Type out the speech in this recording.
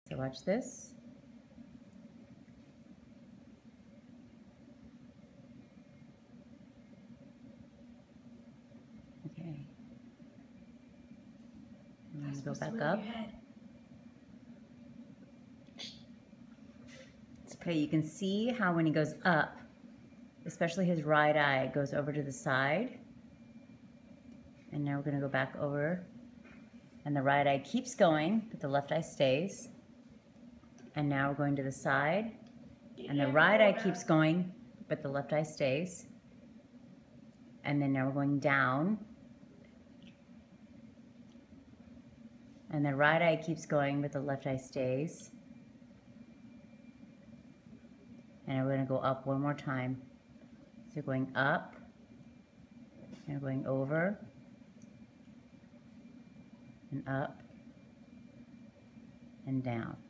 So watch this. Okay. And then go back up. Okay, you can see how when he goes up, especially his right eye goes over to the side. And now we're going to go back over. And the right eye keeps going, but the left eye stays. And now we're going to the side. And the right eye keeps going, but the left eye stays. And then now we're going down. And the right eye keeps going, but the left eye stays. And we're going to go up one more time. So going up, and going over, and up, and down.